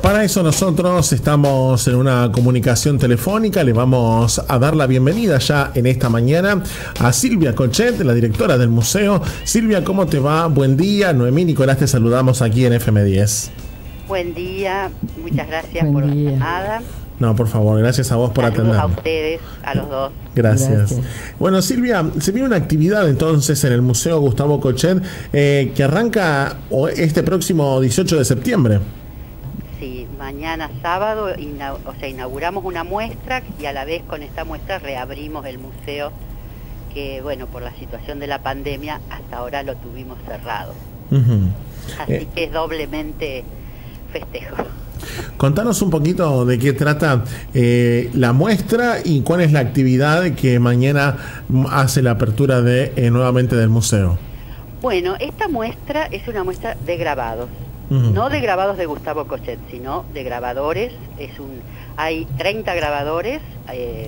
Para eso nosotros estamos en una comunicación telefónica. Le vamos a dar la bienvenida ya en esta mañana a Silvia Cochet, la directora del museo. Silvia, ¿cómo te va? Buen día. Noemí, Nicolás, te saludamos aquí en FM10. Buen día, muchas gracias por la llamada. No, por favor, gracias a vos por atender. A ustedes, a los dos. Gracias. Bueno, Silvia, se viene una actividad entonces en el Museo Gustavo Cochet que arranca este próximo 18 de septiembre. Sí, mañana sábado inauguramos una muestra y a la vez con esta muestra reabrimos el museo que, bueno, por la situación de la pandemia hasta ahora lo tuvimos cerrado. Así que es doblemente festejo. Contanos un poquito de qué trata la muestra y cuál es la actividad que mañana hace la apertura nuevamente del museo. Bueno, esta muestra es una muestra de grabados, no de grabados de Gustavo Cochet, sino de grabadores. Hay 30 grabadores en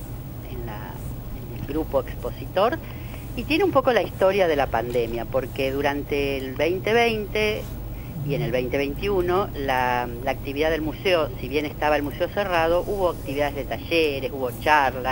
el grupo expositor y tiene un poco la historia de la pandemia, porque durante el 2020 y en el 2021 la actividad del museo, si bien estaba el museo cerrado, hubo actividades de talleres, hubo charlas,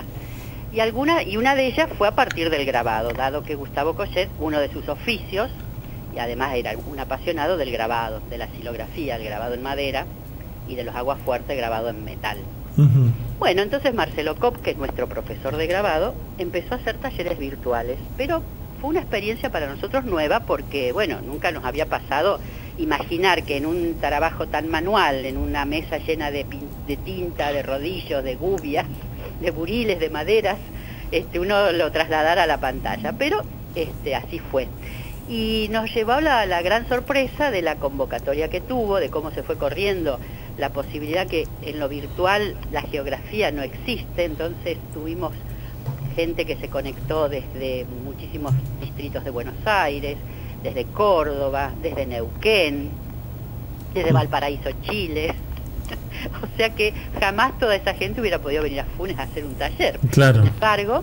y una de ellas fue a partir del grabado, dado que Gustavo Cochet, uno de sus oficios, y además era un apasionado del grabado, de la xilografía, el grabado en madera, y de los aguafuertes, grabado en metal. Bueno, entonces Marcelo Kopp, que es nuestro profesor de grabado, empezó a hacer talleres virtuales, pero fue una experiencia para nosotros nueva porque, bueno, nunca nos había pasado imaginar que en un trabajo tan manual, en una mesa llena de tinta, de rodillos, de gubias, de buriles, de maderas, uno lo trasladara a la pantalla, pero así fue. Y nos llevó la gran sorpresa de la convocatoria que tuvo, de cómo se fue corriendo la posibilidad que en lo virtual la geografía no existe, entonces tuvimos gente que se conectó desde muchísimos distritos de Buenos Aires, desde Córdoba, desde Neuquén, desde Valparaíso, Chile. O sea que jamás toda esa gente hubiera podido venir a Funes a hacer un taller. Claro. Sin embargo,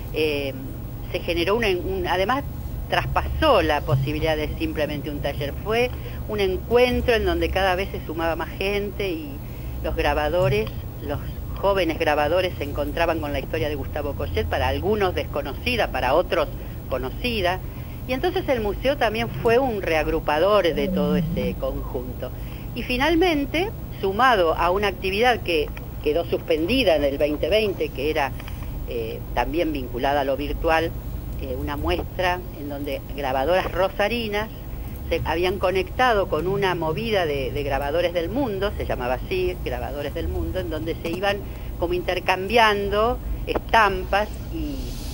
se generó además traspasó la posibilidad de simplemente un taller. Fue un encuentro en donde cada vez se sumaba más gente y los grabadores, los jóvenes grabadores se encontraban con la historia de Gustavo Cochet, para algunos desconocida, para otros conocida. Y entonces el museo también fue un reagrupador de todo ese conjunto. Y finalmente, sumado a una actividad que quedó suspendida en el 2020, que era también vinculada a lo virtual, una muestra en donde grabadoras rosarinas se habían conectado con una movida de grabadores del mundo, se llamaba así, Grabadores del Mundo, en donde se iban como intercambiando estampas y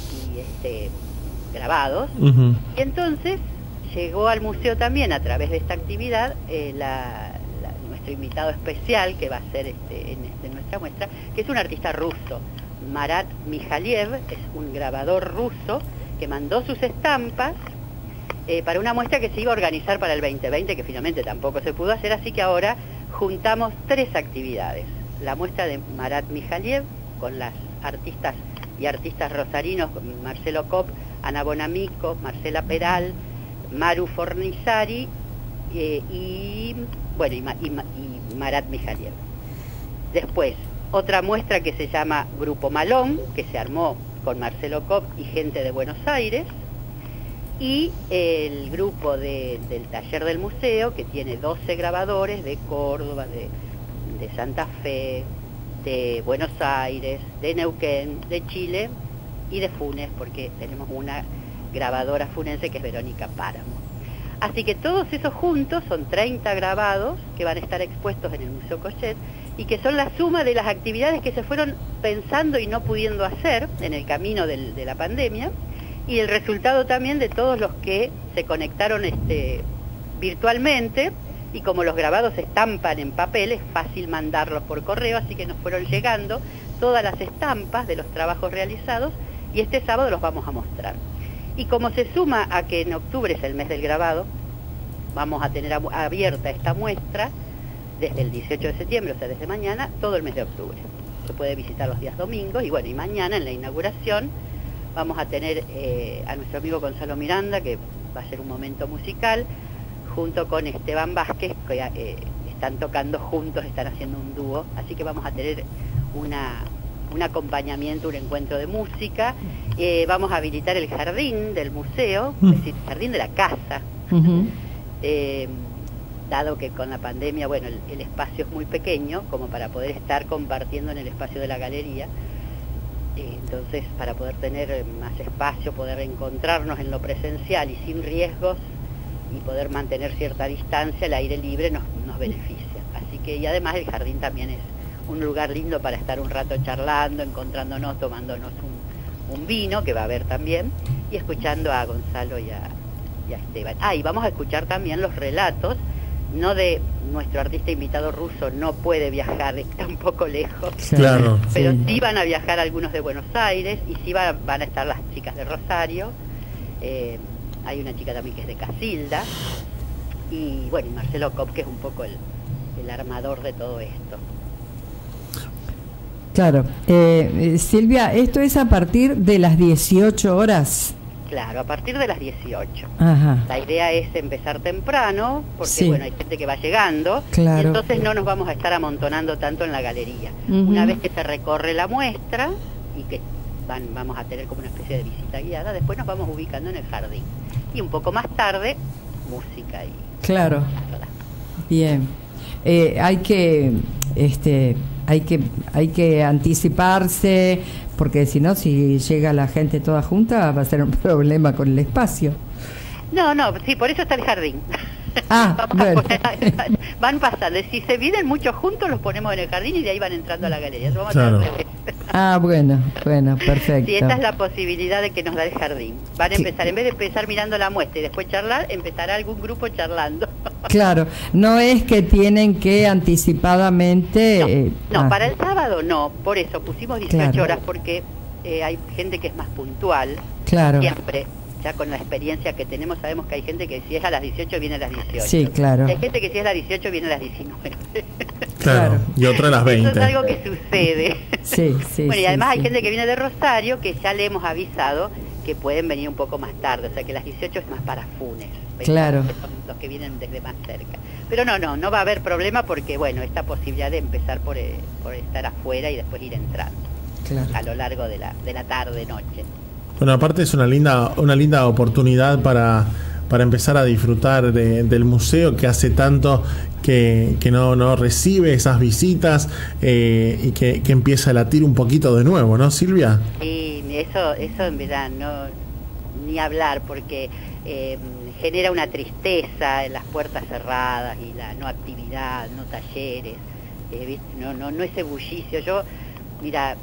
grabados. Y entonces llegó al museo también a través de esta actividad nuestro invitado especial que va a ser en nuestra muestra, que es un artista ruso, Marat Mijaliev, es un grabador ruso que mandó sus estampas para una muestra que se iba a organizar para el 2020, que finalmente tampoco se pudo hacer, así que ahora juntamos 3 actividades. La muestra de Marat Mijaliev con las artistas y artistas rosarinos, Marcelo Kopp, Ana Bonamico, Marcela Peral, Maru Fornizari y Marat Mijaliev. Después, otra muestra que se llama Grupo Malón, que se armó con Marcelo Kopp y gente de Buenos Aires, y el grupo del taller del museo, que tiene 12 grabadores de Córdoba, de Santa Fe, de Buenos Aires, de Neuquén, de Chile y de Funes, porque tenemos una grabadora funense que es Verónica Páramo. Así que todos esos juntos son 30 grabados que van a estar expuestos en el Museo Cochet y que son la suma de las actividades que se fueron pensando y no pudiendo hacer en el camino de la pandemia, y el resultado también de todos los que se conectaron virtualmente, y como los grabados se estampan en papel, es fácil mandarlos por correo, así que nos fueron llegando todas las estampas de los trabajos realizados, y este sábado los vamos a mostrar. Y como se suma a que en octubre es el mes del grabado, vamos a tener abierta esta muestra desde el 18 de septiembre, o sea, desde mañana, todo el mes de octubre. Se puede visitar los días domingos, y bueno, y mañana en la inauguración vamos a tener a nuestro amigo Gonzalo Miranda, que va a ser un momento musical, junto con Esteban Vázquez, que están tocando juntos, están haciendo un dúo, así que vamos a tener un acompañamiento, un encuentro de música. Vamos a habilitar el jardín del museo, es decir, el jardín de la casa. Dado que con la pandemia, bueno, el espacio es muy pequeño, como para poder estar compartiendo en el espacio de la galería. Entonces, para poder tener más espacio, poder encontrarnos en lo presencial y sin riesgos, y poder mantener cierta distancia, el aire libre nos beneficia. Así que, y además el jardín también es un lugar lindo para estar un rato charlando, encontrándonos, tomándonos un vino, que va a haber también, y escuchando a Gonzalo y a Esteban. Y vamos a escuchar también los relatos, no de nuestro artista invitado ruso, no puede viajar, está un poco lejos, claro, pero sí van a viajar algunos de Buenos Aires, y sí van a estar las chicas de Rosario, hay una chica también que es de Casilda, y bueno, y Marcelo Kopp, que es un poco el armador de todo esto. Claro. Silvia, ¿esto es a partir de las 18 horas? Claro, a partir de las 18. Ajá. La idea es empezar temprano, porque bueno, hay gente que va llegando, claro. Y entonces no nos vamos a estar amontonando tanto en la galería. Una vez que se recorre la muestra, y que vamos a tener como una especie de visita guiada, después nos vamos ubicando en el jardín. Y un poco más tarde, música y... Claro. Bien. Hay que anticiparse, porque si no, si llega la gente toda junta, va a ser un problema con el espacio. No, sí, por eso está el jardín. Bueno. Van pasando, si se vienen muchos juntos, los ponemos en el jardín y de ahí van entrando a la galería. Vamos claro. Bueno, perfecto. Sí, esta es la posibilidad de que nos da el jardín. Van a empezar, en vez de empezar mirando la muestra y después charlar, empezará algún grupo charlando. Claro, no es que tienen que anticipadamente... No, para el sábado no, por eso pusimos 18 horas, porque hay gente que es más puntual. Claro. Siempre, ya con la experiencia que tenemos, sabemos que hay gente que si es a las 18 viene a las 18. Sí, claro. Y hay gente que si es a las 18 viene a las 19. Claro, y otra a las 20. Eso es algo que sucede. Sí. Bueno, y además hay gente que viene de Rosario, que ya le hemos avisado que pueden venir un poco más tarde, o sea que las 18 es más para Funes. Claro. Son los que vienen desde más cerca. Pero no va a haber problema, porque bueno, esta posibilidad de empezar por estar afuera y después ir entrando, claro, a lo largo de la tarde, noche. Bueno, aparte es una linda oportunidad para empezar a disfrutar del museo, que hace tanto que no recibe esas visitas, y que empieza a latir un poquito de nuevo, ¿no, Silvia? Sí, eso en verdad ni hablar, porque genera una tristeza en las puertas cerradas y la no actividad, no talleres, no ese bullicio. Yo, mira,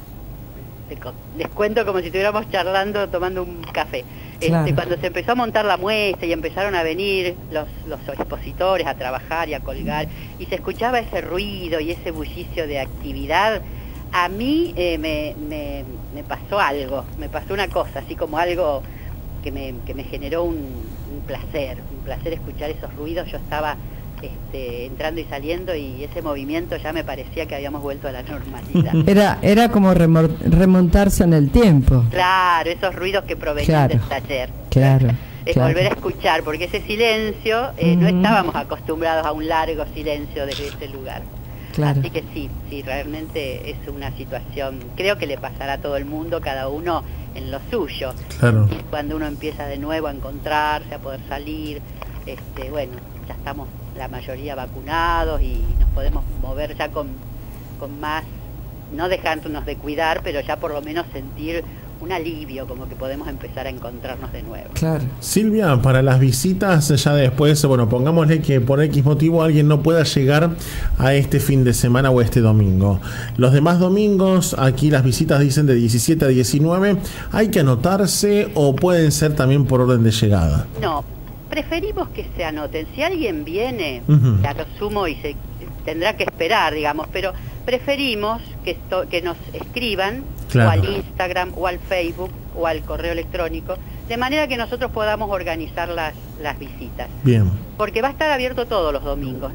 les cuento como si estuviéramos charlando, tomando un café. Claro. Cuando se empezó a montar la muestra y empezaron a venir los expositores a trabajar y a colgar, y se escuchaba ese ruido y ese bullicio de actividad, a mí me pasó algo, me pasó una cosa, así como algo que me generó un placer escuchar esos ruidos. Yo estaba entrando y saliendo, y ese movimiento ya me parecía que habíamos vuelto a la normalidad. Era como remontarse en el tiempo. Claro, esos ruidos que provenían del taller. Claro. Volver a escuchar, porque ese silencio, no estábamos acostumbrados a un largo silencio desde ese lugar. Claro. Así que sí, realmente es una situación, creo que le pasará a todo el mundo, cada uno en lo suyo. Claro. Y cuando uno empieza de nuevo a encontrarse, a poder salir, bueno, ya estamos la mayoría vacunados y nos podemos mover ya con más, no dejándonos de cuidar, pero ya por lo menos sentir un alivio, como que podemos empezar a encontrarnos de nuevo. Claro. Silvia, para las visitas, ya después, bueno, pongámosle que por X motivo alguien no pueda llegar a este fin de semana o este domingo. Los demás domingos, aquí las visitas dicen de 17 a 19, ¿hay que anotarse o pueden ser también por orden de llegada? No, preferimos que se anoten. Si alguien viene, a lo sumo y se tendrá que esperar, digamos, pero preferimos que nos escriban, claro, o al Instagram o al Facebook o al correo electrónico, de manera que nosotros podamos organizar las visitas. Bien. Porque va a estar abierto todos los domingos.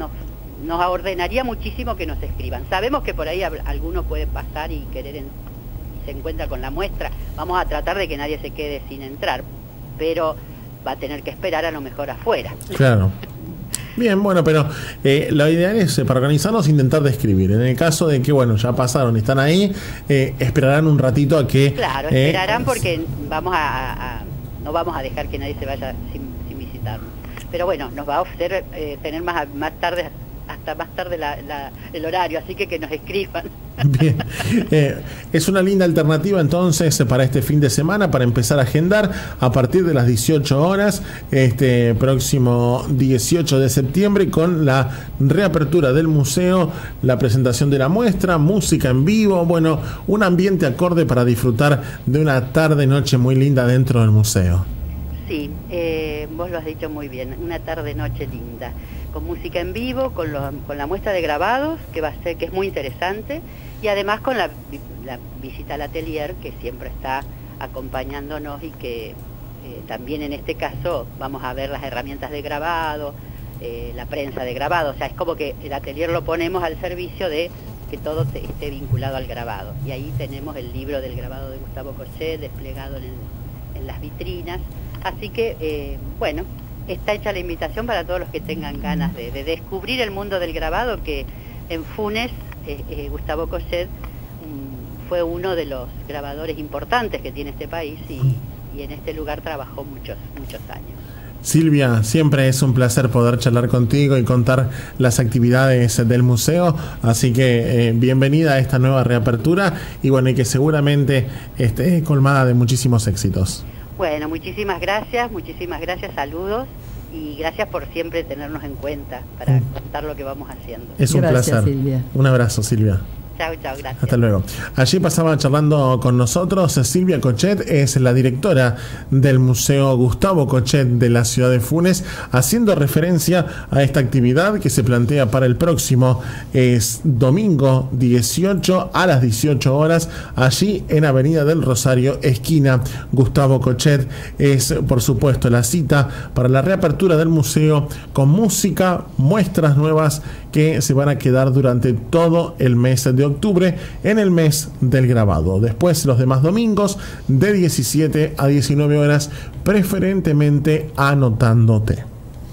Nos ordenaría muchísimo que nos escriban. Sabemos que por ahí alguno puede pasar y querer se encuentra con la muestra. Vamos a tratar de que nadie se quede sin entrar, pero va a tener que esperar a lo mejor afuera. Claro. Bien, bueno, pero lo ideal es para organizarnos intentar describir. En el caso de que, bueno, ya pasaron y están ahí, esperarán un ratito a que... Claro, esperarán porque no vamos a dejar que nadie se vaya sin visitarnos. Pero bueno, nos va a ofrecer tener más tarde, hasta más tarde el horario, así que nos escriban. Bien, es una linda alternativa entonces para este fin de semana, para empezar a agendar a partir de las 18 horas, este próximo 18 de septiembre, con la reapertura del museo, la presentación de la muestra, música en vivo, bueno, un ambiente acorde para disfrutar de una tarde-noche muy linda dentro del museo. Sí, vos lo has dicho muy bien, una tarde-noche linda, con música en vivo, con la muestra de grabados, que es muy interesante, y además con la visita al atelier, que siempre está acompañándonos y que también en este caso vamos a ver las herramientas de grabado, la prensa de grabado, o sea, es como que el atelier lo ponemos al servicio de que todo esté vinculado al grabado. Y ahí tenemos el libro del grabado de Gustavo Cochet desplegado en las vitrinas. Así que, bueno, está hecha la invitación para todos los que tengan ganas de descubrir el mundo del grabado, que en Funes, Gustavo Cochet fue uno de los grabadores importantes que tiene este país y en este lugar trabajó muchos años. Silvia, siempre es un placer poder charlar contigo y contar las actividades del museo, así que bienvenida a esta nueva reapertura y bueno, y que seguramente esté colmada de muchísimos éxitos. Bueno, muchísimas gracias, saludos y gracias por siempre tenernos en cuenta para contar lo que vamos haciendo. Es un placer. Silvia. Un abrazo, Silvia. Chao, gracias. Hasta luego. Allí pasaba charlando con nosotros Silvia Cochet, es la directora del Museo Gustavo Cochet de la ciudad de Funes, haciendo referencia a esta actividad que se plantea para el próximo domingo 18 a las 18 horas, allí en Avenida del Rosario, esquina Gustavo Cochet. Es, por supuesto, la cita para la reapertura del museo con música, muestras nuevas que se van a quedar durante todo el mes de octubre, en el mes del grabado. Después, los demás domingos de 17 a 19 horas, preferentemente anotándote.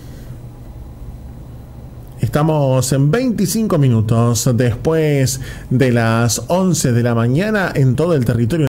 Estamos en 25 minutos después de las 11 de la mañana en todo el territorio